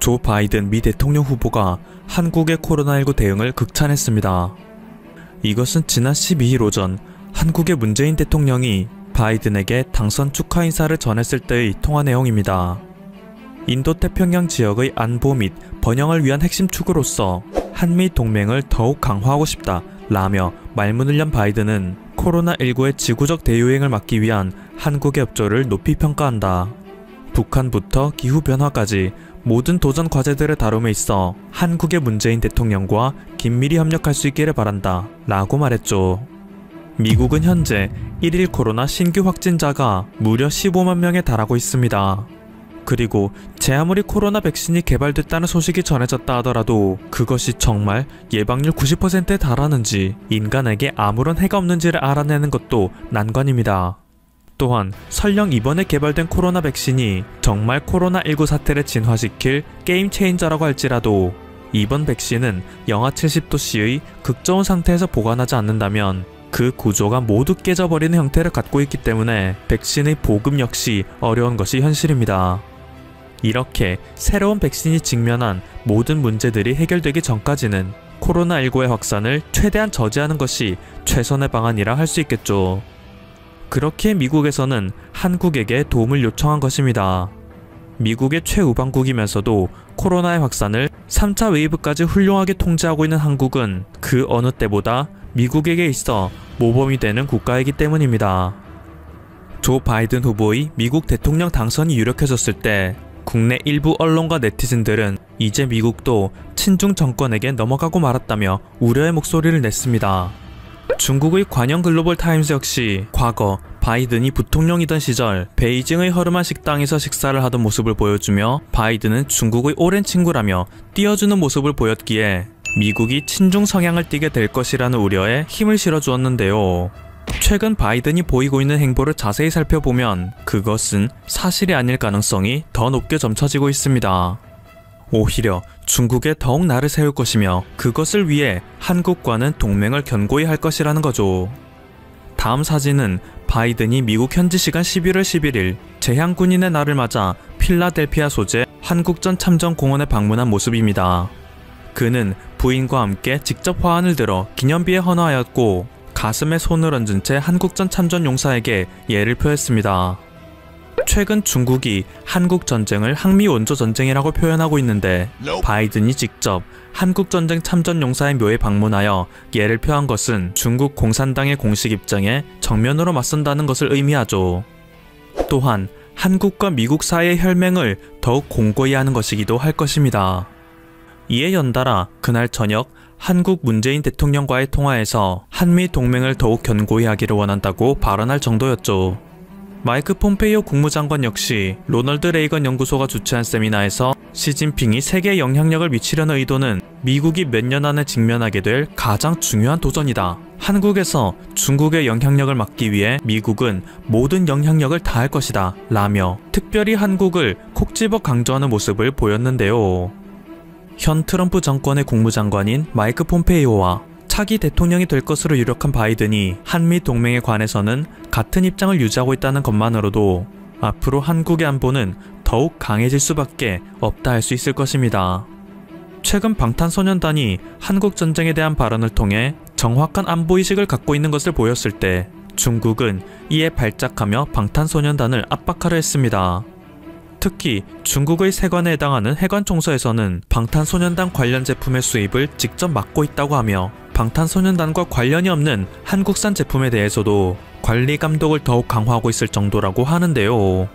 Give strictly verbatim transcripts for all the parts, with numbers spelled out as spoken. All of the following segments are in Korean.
조 바이든 미 대통령 후보가 한국의 코로나십구 대응을 극찬했습니다. 이것은 지난 십이일 오전 한국의 문재인 대통령이 바이든에게 당선 축하 인사를 전했을 때의 통화 내용입니다. 인도태평양 지역의 안보 및 번영을 위한 핵심 축으로서 한미 동맹을 더욱 강화하고 싶다 라며 말문을 연 바이든은 코로나십구의 지구적 대유행을 막기 위한 한국의 협조를 높이 평가한다. 북한부터 기후변화까지 모든 도전 과제들을 다룸에 있어 한국의 문재인 대통령과 긴밀히 협력할 수 있기를 바란다 라고 말했죠. 미국은 현재 일일 코로나 신규 확진자가 무려 십오만 명에 달하고 있습니다. 그리고 제 아무리 코로나 백신이 개발됐다는 소식이 전해졌다 하더라도 그것이 정말 예방률 구십 퍼센트에 달하는지 인간에게 아무런 해가 없는지를 알아내는 것도 난관입니다. 또한 설령 이번에 개발된 코로나 백신이 정말 코로나십구 사태를 진화시킬 게임 체인저라고 할지라도 이번 백신은 영하 칠십 도씨의 극저온 상태에서 보관하지 않는다면 그 구조가 모두 깨져버리는 형태를 갖고 있기 때문에 백신의 보급 역시 어려운 것이 현실입니다. 이렇게 새로운 백신이 직면한 모든 문제들이 해결되기 전까지는 코로나십구의 확산을 최대한 저지하는 것이 최선의 방안이라 할 수 있겠죠. 그렇게 미국에서는 한국에게 도움을 요청한 것입니다. 미국의 최우방국이면서도 코로나의 확산을 삼 차 웨이브까지 훌륭하게 통제하고 있는 한국은 그 어느 때보다 미국에게 있어 모범이 되는 국가이기 때문입니다. 조 바이든 후보의 미국 대통령 당선이 유력해졌을 때 국내 일부 언론과 네티즌들은 이제 미국도 친중 정권에게 넘어가고 말았다며 우려의 목소리를 냈습니다. 중국의 관영 글로벌 타임스 역시 과거 바이든이 부통령이던 시절 베이징의 허름한 식당에서 식사를 하던 모습을 보여주며 바이든은 중국의 오랜 친구라며 띄워주는 모습을 보였기에 미국이 친중 성향을 띠게 될 것이라는 우려에 힘을 실어주었는데요. 최근 바이든이 보이고 있는 행보를 자세히 살펴보면 그것은 사실이 아닐 가능성이 더 높게 점쳐지고 있습니다. 오히려 중국에 더욱 날을 세울 것이며 그것을 위해 한국과는 동맹을 견고히 할 것이라는 거죠. 다음 사진은 바이든이 미국 현지 시간 십일월 십일일 재향군인의 날을 맞아 필라델피아 소재 한국전 참전공원에 방문한 모습입니다. 그는 부인과 함께 직접 화환을 들어 기념비에 헌화하였고 가슴에 손을 얹은 채 한국전 참전 용사에게 예를 표했습니다. 최근 중국이 한국전쟁을 항미 원조전쟁이라고 표현하고 있는데 바이든이 직접 한국전쟁 참전 용사의 묘에 방문하여 예를 표한 것은 중국 공산당의 공식 입장에 정면으로 맞선다는 것을 의미하죠. 또한 한국과 미국 사이의 혈맹을 더욱 공고히 하는 것이기도 할 것입니다. 이에 연달아 그날 저녁 한국 문재인 대통령과의 통화에서 한미 동맹을 더욱 견고히 하기를 원한다고 발언할 정도였죠. 마이크 폼페이오 국무장관 역시 로널드 레이건 연구소가 주최한 세미나에서 시진핑이 세계에 영향력을 미치려는 의도는 미국이 몇 년 안에 직면하게 될 가장 중요한 도전이다. 한국에서 중국의 영향력을 막기 위해 미국은 모든 영향력을 다할 것이다 라며 특별히 한국을 콕 집어 강조하는 모습을 보였는데요. 현 트럼프 정권의 국무장관인 마이크 폼페이오와 차기 대통령이 될 것으로 유력한 바이든이 한미 동맹에 관해서는 같은 입장을 유지하고 있다는 것만으로도 앞으로 한국의 안보는 더욱 강해질 수밖에 없다 할 수 있을 것입니다. 최근 방탄소년단이 한국전쟁에 대한 발언을 통해 정확한 안보의식을 갖고 있는 것을 보였을 때 중국은 이에 발작하며 방탄소년단을 압박하려 했습니다. 특히 중국의 세관에 해당하는 해관총서에서는 방탄소년단 관련 제품의 수입을 직접 막고 있다고 하며 방탄소년단과 관련이 없는 한국산 제품에 대해서도 관리 감독을 더욱 강화하고 있을 정도라고 하는데요.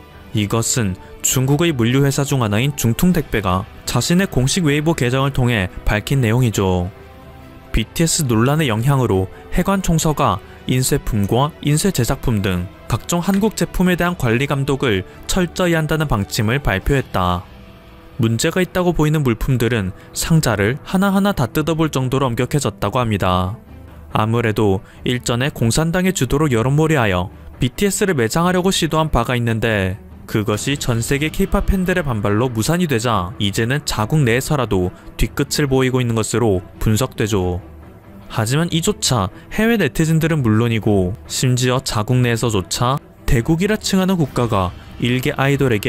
이것은 중국의 물류회사 중 하나인 중퉁택배가 자신의 공식 웨이보 계정을 통해 밝힌 내용이죠. 비티에스 논란의 영향으로 해관총서가 인쇄품과 인쇄 제작품 등 각종 한국 제품에 대한 관리 감독을 철저히 한다는 방침을 발표했다. 문제가 있다고 보이는 물품들은 상자를 하나하나 다 뜯어볼 정도로 엄격해졌다고 합니다. 아무래도 일전에 공산당의 주도로 여론몰이하여 비티에스를 매장하려고 시도한 바가 있는데 그것이 전세계 케이팝 팬들의 반발로 무산이 되자 이제는 자국 내에서라도 뒤끝을 보이고 있는 것으로 분석되죠. 하지만 이조차 해외 네티즌들은 물론이고 심지어 자국 내에서조차 대국이라 칭하는 국가가 일개 아이돌에게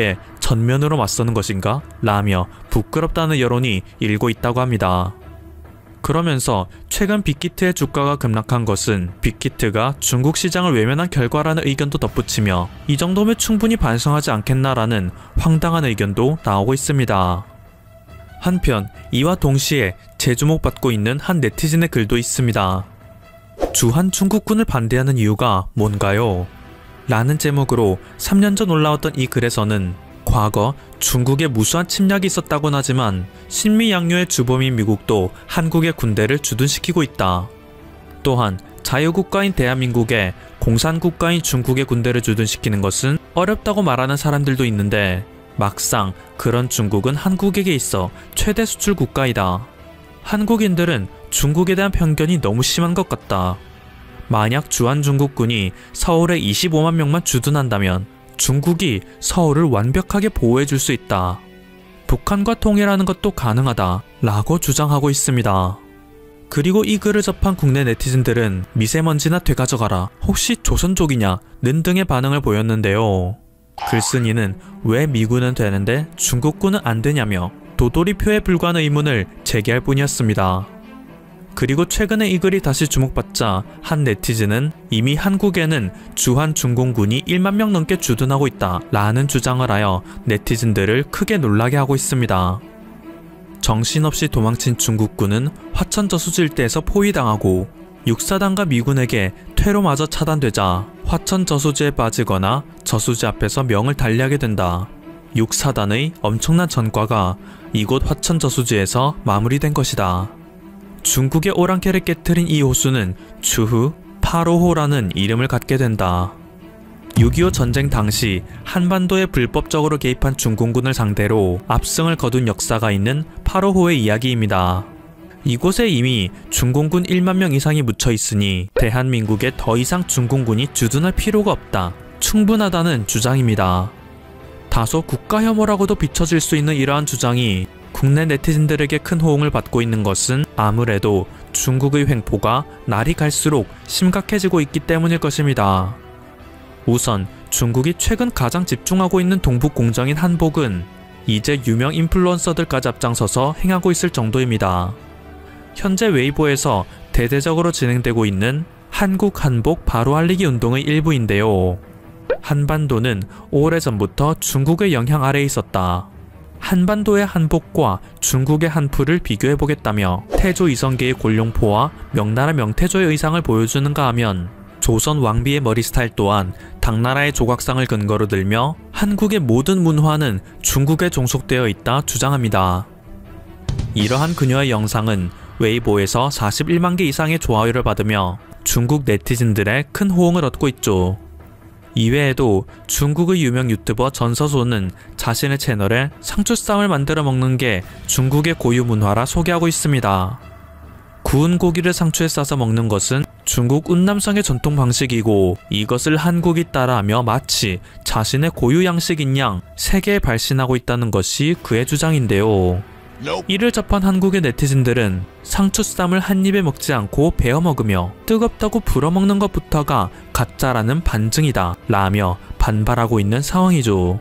전면으로 맞서는 것인가? 라며 부끄럽다는 여론이 일고 있다고 합니다. 그러면서 최근 빅히트의 주가가 급락한 것은 빅히트가 중국 시장을 외면한 결과라는 의견도 덧붙이며 이 정도면 충분히 반성하지 않겠나라는 황당한 의견도 나오고 있습니다. 한편 이와 동시에 재주목받고 있는 한 네티즌의 글도 있습니다. 주한 중국군을 반대하는 이유가 뭔가요? 라는 제목으로 삼 년 전 올라왔던 이 글에서는 과거 중국에 무수한 침략이 있었다곤 하지만 신미양요의 주범인 미국도 한국의 군대를 주둔시키고 있다. 또한 자유국가인 대한민국에 공산국가인 중국의 군대를 주둔시키는 것은 어렵다고 말하는 사람들도 있는데 막상 그런 중국은 한국에게 있어 최대 수출 국가이다. 한국인들은 중국에 대한 편견이 너무 심한 것 같다. 만약 주한중국군이 서울에 이십오만 명만 주둔한다면 중국이 서울을 완벽하게 보호해줄 수 있다. 북한과 통일하는 것도 가능하다 라고 주장하고 있습니다. 그리고 이 글을 접한 국내 네티즌들은 미세먼지나 되가져가라, 혹시 조선족이냐 는 등의 반응을 보였는데요. 글쓴이는 왜 미군은 되는데 중국군은 안 되냐며 도돌이표에 불과한 의문을 제기할 뿐이었습니다. 그리고 최근에 이 글이 다시 주목받자 한 네티즌은 이미 한국에는 주한중공군이 일만 명 넘게 주둔하고 있다 라는 주장을 하여 네티즌들을 크게 놀라게 하고 있습니다. 정신없이 도망친 중국군은 화천저수지 일대에서 포위당하고 육사단과 미군에게 퇴로마저 차단되자 화천저수지에 빠지거나 저수지 앞에서 명을 달리하게 된다. 육사단의 엄청난 전과가 이곳 화천저수지에서 마무리된 것이다. 중국의 오랑캐를 깨트린 이 호수는 추후 팔호호라는 이름을 갖게 된다. 육이오 전쟁 당시 한반도에 불법적으로 개입한 중공군을 상대로 압승을 거둔 역사가 있는 팔호호의 이야기입니다. 이곳에 이미 중공군 일만 명 이상이 묻혀 있으니 대한민국에 더 이상 중공군이 주둔할 필요가 없다, 충분하다는 주장입니다. 다소 국가혐오라고도 비춰질 수 있는 이러한 주장이 국내 네티즌들에게 큰 호응을 받고 있는 것은 아무래도 중국의 횡포가 날이 갈수록 심각해지고 있기 때문일 것입니다. 우선 중국이 최근 가장 집중하고 있는 동북 공정인 한복은 이제 유명 인플루언서들까지 앞장서서 행하고 있을 정도입니다. 현재 웨이보에서 대대적으로 진행되고 있는 한국 한복 바로 알리기 운동의 일부인데요. 한반도는 오래전부터 중국의 영향 아래에 있었다. 한반도의 한복과 중국의 한풀을 비교해보겠다며 태조 이성계의 골룡포와 명나라 명태조의 의상을 보여주는가 하면 조선 왕비의 머리 스타일 또한 당나라의 조각상을 근거로 들며 한국의 모든 문화는 중국에 종속되어 있다 주장합니다. 이러한 그녀의 영상은 웨이보에서 사십일만 개 이상의 좋아요를 받으며 중국 네티즌들의 큰 호응을 얻고 있죠. 이외에도 중국의 유명 유튜버 전서소는 자신의 채널에 상추쌈을 만들어 먹는 게 중국의 고유 문화라 소개하고 있습니다. 구운 고기를 상추에 싸서 먹는 것은 중국 운남성의 전통 방식이고 이것을 한국이 따라하며 마치 자신의 고유 양식인 양 세계에 발신하고 있다는 것이 그의 주장인데요. 이를 접한 한국의 네티즌들은 상추쌈을 한 입에 먹지 않고 베어 먹으며 뜨겁다고 불어먹는 것부터가 가짜라는 반증이다 라며 반발하고 있는 상황이죠.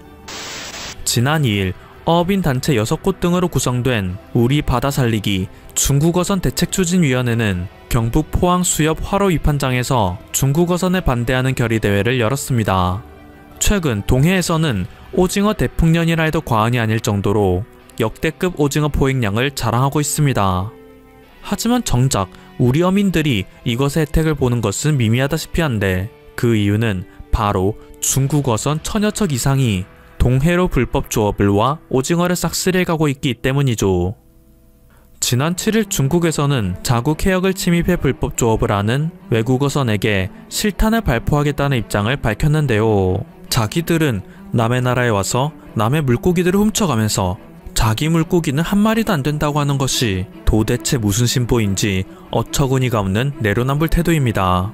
지난 이 일 어업인단체 여섯 곳 등으로 구성된 우리 바다 살리기 중국어선 대책추진위원회는 경북 포항 수협 화로 위판장에서 중국어선에 반대하는 결의대회를 열었습니다. 최근 동해에서는 오징어 대풍년이라 해도 과언이 아닐 정도로 역대급 오징어 포획량을 자랑하고 있습니다. 하지만 정작 우리 어민들이 이것의 혜택을 보는 것은 미미하다시피 한데 그 이유는 바로 중국어선 천여 척 이상이 동해로 불법 조업을 와 오징어를 싹쓸이해가고 있기 때문이죠. 지난 칠 일 중국에서는 자국 해역을 침입해 불법 조업을 하는 외국어선에게 실탄을 발포하겠다는 입장을 밝혔는데요. 자기들은 남의 나라에 와서 남의 물고기들을 훔쳐가면서 자기 물고기는 한 마리도 안 된다고 하는 것이 도대체 무슨 심보인지 어처구니가 없는 내로남불 태도입니다.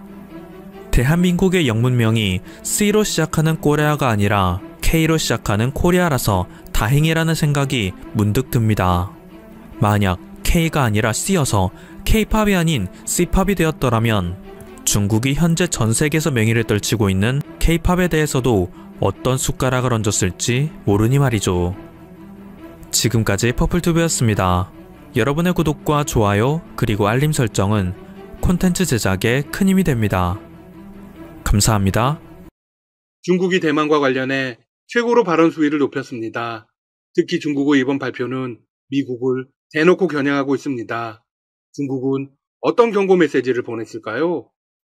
대한민국의 영문명이 C로 시작하는 꼬레아가 아니라 K로 시작하는 코리아라서 다행이라는 생각이 문득 듭니다. 만약 K가 아니라 C여서 K-팝이 아닌 C-팝이 되었더라면 중국이 현재 전 세계에서 명의를 떨치고 있는 케이팝에 대해서도 어떤 숟가락을 얹었을지 모르니 말이죠. 지금까지 퍼플튜브였습니다. 여러분의 구독과 좋아요 그리고 알림 설정은 콘텐츠 제작에 큰 힘이 됩니다. 감사합니다. 중국이 대만과 관련해 최고로 발언 수위를 높였습니다. 특히 중국의 이번 발표는 미국을 대놓고 겨냥하고 있습니다. 중국은 어떤 경고 메시지를 보냈을까요?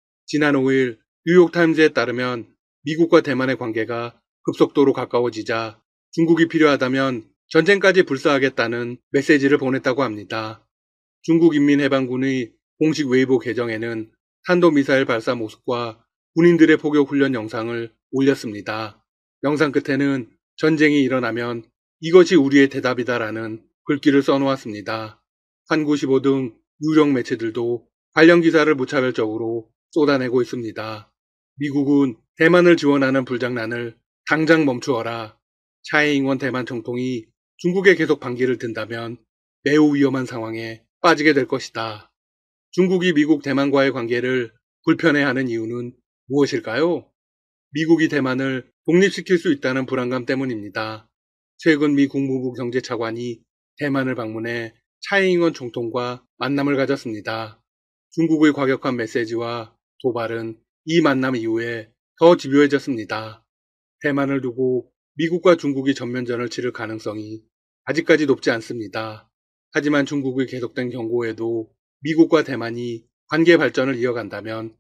지난 오 일 뉴욕타임즈에 따르면 미국과 대만의 관계가 급속도로 가까워지자 중국이 필요하다면 전쟁까지 불사하겠다는 메시지를 보냈다고 합니다. 중국 인민해방군의 공식 웨이보 계정에는 탄도미사일 발사 모습과 군인들의 포격 훈련 영상을 올렸습니다. 영상 끝에는 전쟁이 일어나면 이것이 우리의 대답이다라는 글귀를 써놓았습니다. 한구십오 등 유력 매체들도 관련 기사를 무차별적으로 쏟아내고 있습니다. 미국은 대만을 지원하는 불장난을 당장 멈추어라. 차이잉원 대만 총통이 중국에 계속 반기를 든다면 매우 위험한 상황에 빠지게 될 것이다. 중국이 미국 대만과의 관계를 불편해하는 이유는 무엇일까요? 미국이 대만을 독립시킬 수 있다는 불안감 때문입니다. 최근 미 국무부 경제차관이 대만을 방문해 차이잉원 총통과 만남을 가졌습니다. 중국의 과격한 메시지와 도발은 이 만남 이후에 더 집요해졌습니다. 대만을 두고 미국과 중국이 전면전을 치를 가능성이 아직까지 높지 않습니다. 하지만 중국의 계속된 경고에도 미국과 대만이 관계 발전을 이어간다면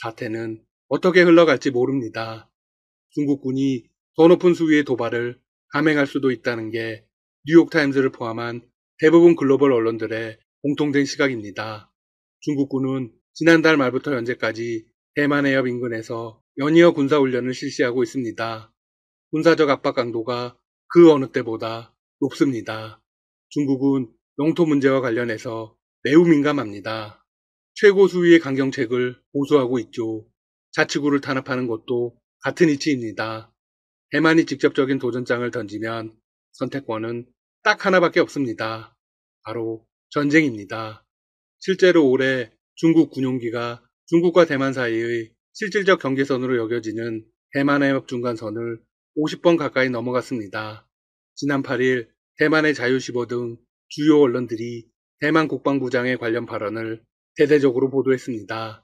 사태는 어떻게 흘러갈지 모릅니다. 중국군이 더 높은 수위의 도발을 감행할 수도 있다는 게 뉴욕타임즈를 포함한 대부분 글로벌 언론들의 공통된 시각입니다. 중국군은 지난달 말부터 현재까지 대만 해협 인근에서 연이어 군사훈련을 실시하고 있습니다. 군사적 압박 강도가 그 어느 때보다 높습니다. 중국은 영토 문제와 관련해서 매우 민감합니다. 최고 수위의 강경책을 고수하고 있죠. 자치구를 탄압하는 것도 같은 이치입니다. 대만이 직접적인 도전장을 던지면 선택권은 딱 하나밖에 없습니다. 바로 전쟁입니다. 실제로 올해 중국 군용기가 중국과 대만 사이의 실질적 경계선으로 여겨지는 대만해협 중간선을 오십 번 가까이 넘어갔습니다. 지난 팔 일 대만의 자유시보 등 주요 언론들이 대만 국방부장의 관련 발언을 대대적으로 보도했습니다.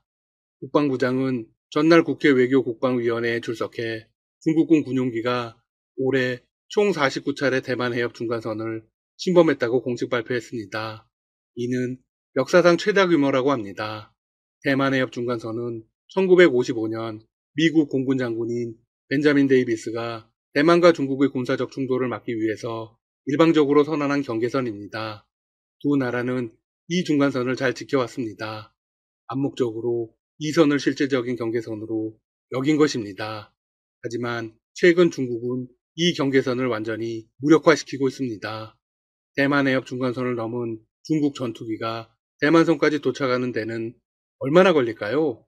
국방부장은 전날 국회 외교국방위원회에 출석해 중국군 군용기가 올해 총 사십구 차례 대만 해협 중간선을 침범했다고 공식 발표했습니다. 이는 역사상 최다 규모라고 합니다. 대만 해협 중간선은 천구백오십오 년 미국 공군 장군인 벤자민 데이비스가 대만과 중국의 군사적 충돌을 막기 위해서 일방적으로 선언한 경계선입니다. 두 나라는 이 중간선을 잘 지켜왔습니다. 암묵적으로 이 선을 실질적인 경계선으로 여긴 것입니다. 하지만 최근 중국은 이 경계선을 완전히 무력화시키고 있습니다. 대만 해협 중간선을 넘은 중국 전투기가 대만선까지 도착하는 데는 얼마나 걸릴까요?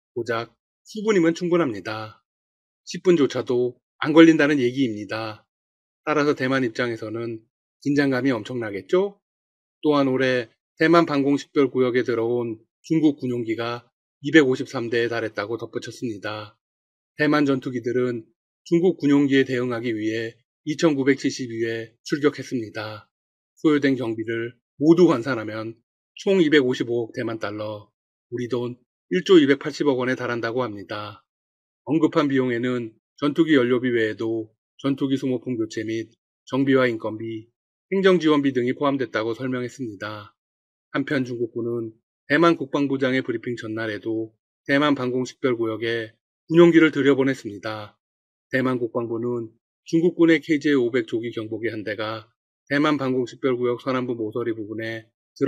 고작 수분이면 충분합니다. 십 분조차도 안 걸린다는 얘기입니다. 따라서 대만 입장에서는 긴장감이 엄청나겠죠? 또한 올해 대만 방공식별구역에 들어온 중국 군용기가 이백오십삼 대에 달했다고 덧붙였습니다. 대만 전투기들은 중국 군용기에 대응하기 위해 이천구백칠십이 회 출격했습니다. 소요된 경비를 모두 환산하면 총 이백오십오억 대만 달러, 우리 돈 일조 이백팔십억 원에 달한다고 합니다. 언급한 비용에는 전투기 연료비 외에도 전투기 소모품 교체 및 정비와 인건비, 행정지원비 등이 포함됐다고 설명했습니다. 한편 중국군은 대만 국방부장의 브리핑 전날에도 대만 방공식별구역에 군용기를 들여보냈습니다. 대만 국방부는 중국군의 케이제이 오백 조기 경보기 한 대가 대만 방공식별구역 서남부 모서리 부근에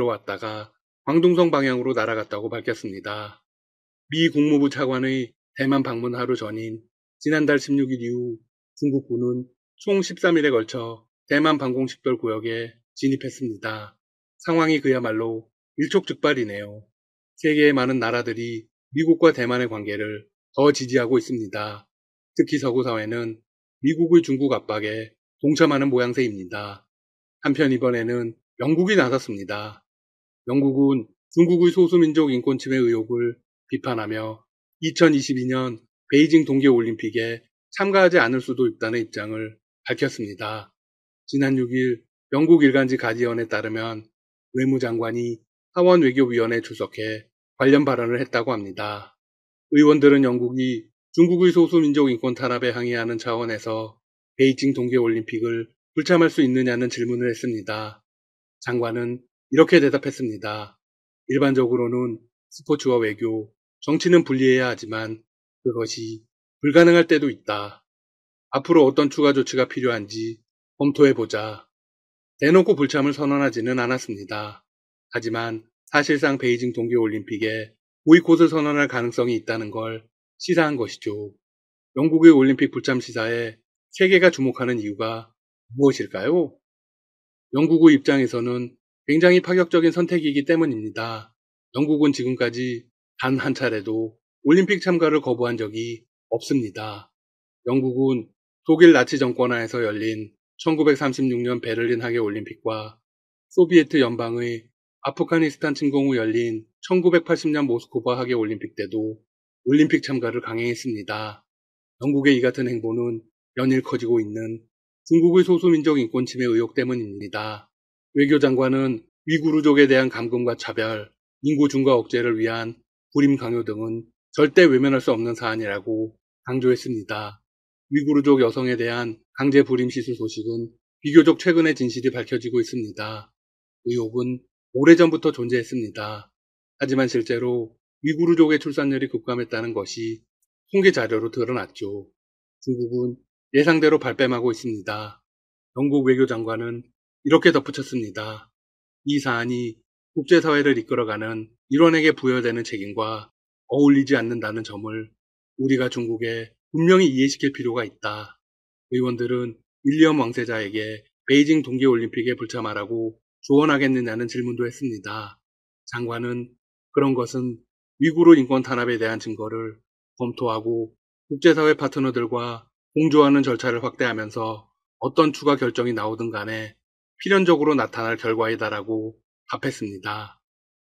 들어왔다가 광둥성 방향으로 날아갔다고 밝혔습니다. 미 국무부 차관의 대만 방문 하루 전인 지난달 십육 일 이후 중국군은 총 십삼 일에 걸쳐 대만 방공식별구역에 진입했습니다. 상황이 그야말로 일촉즉발이네요. 세계의 많은 나라들이 미국과 대만의 관계를 더 지지하고 있습니다. 특히 서구 사회는 미국의 중국 압박에 동참하는 모양새입니다. 한편 이번에는 영국이 나섰습니다. 영국은 중국의 소수민족 인권침해 의혹을 비판하며 이천이십이 년 베이징 동계올림픽에 참가하지 않을 수도 있다는 입장을 밝혔습니다. 지난 육 일 영국 일간지 가디언에 따르면 외무장관이 하원외교위원회에 출석해 관련 발언을 했다고 합니다. 의원들은 영국이 중국의 소수민족 인권 탄압에 항의하는 차원에서 베이징 동계올림픽을 불참할 수 있느냐는 질문을 했습니다. 장관은 이렇게 대답했습니다. 일반적으로는 스포츠와 외교, 정치는 분리해야 하지만 그것이 불가능할 때도 있다. 앞으로 어떤 추가 조치가 필요한지 검토해보자. 대놓고 불참을 선언하지는 않았습니다. 하지만 사실상 베이징 동계올림픽에 보이콧을 선언할 가능성이 있다는 걸 시사한 것이죠. 영국의 올림픽 불참 시사에 세계가 주목하는 이유가 무엇일까요? 영국의 입장에서는 굉장히 파격적인 선택이기 때문입니다. 영국은 지금까지 단 한 차례도 올림픽 참가를 거부한 적이 없습니다. 영국은 독일 나치 정권 하에서 열린 천구백삼십육 년 베를린 하계올림픽과 소비에트 연방의 아프가니스탄 침공 후 열린 천구백팔십 년 모스크바 하계올림픽 때도 올림픽 참가를 강행했습니다. 영국의 이 같은 행보는 연일 커지고 있는 중국의 소수민족 인권 침해 의혹 때문입니다. 외교장관은 위구르족에 대한 감금과 차별, 인구 중과 억제를 위한 불임 강요 등은 절대 외면할 수 없는 사안이라고 강조했습니다. 위구르족 여성에 대한 강제 불임 시술 소식은 비교적 최근에 진실이 밝혀지고 있습니다. 의혹은 오래전부터 존재했습니다. 하지만 실제로 위구르족의 출산율이 급감했다는 것이 통계 자료로 드러났죠. 중국은 예상대로 발뺌하고 있습니다. 영국 외교장관은 이렇게 덧붙였습니다. 이 사안이 국제사회를 이끌어가는 일원에게 부여되는 책임과 어울리지 않는다는 점을 우리가 중국에 분명히 이해시킬 필요가 있다. 의원들은 윌리엄 왕세자에게 베이징 동계올림픽에 불참하라고 조언하겠느냐는 질문도 했습니다. 장관은 그런 것은 위구르 인권 탄압에 대한 증거를 검토하고 국제사회 파트너들과 공조하는 절차를 확대하면서 어떤 추가 결정이 나오든 간에 필연적으로 나타날 결과이다라고 답했습니다.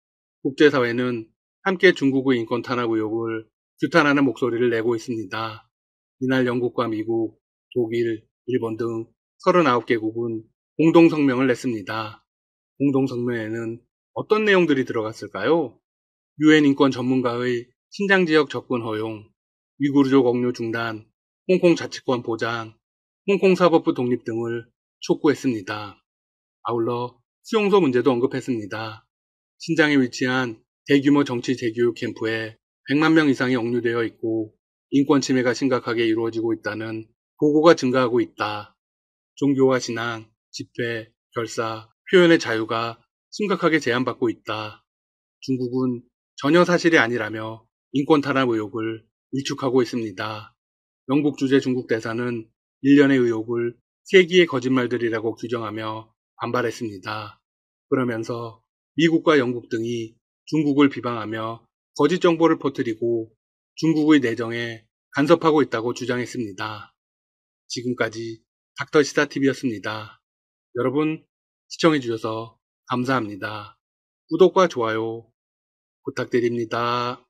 국제사회는 함께 중국의 인권 탄압 의혹을 규탄하는 목소리를 내고 있습니다. 이날 영국과 미국, 독일, 일본 등 서른아홉 개국은 공동성명을 냈습니다. 공동성명에는 어떤 내용들이 들어갔을까요? 유엔 인권 전문가의 신장지역 접근 허용, 위구르족 억류 중단, 홍콩 자치권 보장, 홍콩 사법부 독립 등을 촉구했습니다. 아울러 수용소 문제도 언급했습니다. 신장에 위치한 대규모 정치 재교육 캠프에 백만 명 이상이 억류되어 있고 인권 침해가 심각하게 이루어지고 있다는 보고가 증가하고 있다. 종교와 신앙, 집회, 결사, 표현의 자유가 심각하게 제한받고 있다. 중국은 전혀 사실이 아니라며 인권 탄압 의혹을 일축하고 있습니다. 영국 주재 중국 대사는 일련의 의혹을 세기의 거짓말들이라고 규정하며 반발했습니다. 그러면서 미국과 영국 등이 중국을 비방하며 거짓 정보를 퍼뜨리고 중국의 내정에 간섭하고 있다고 주장했습니다. 지금까지 닥터시사티비였습니다. 여러분 시청해주셔서 감사합니다. 구독과 좋아요 부탁드립니다.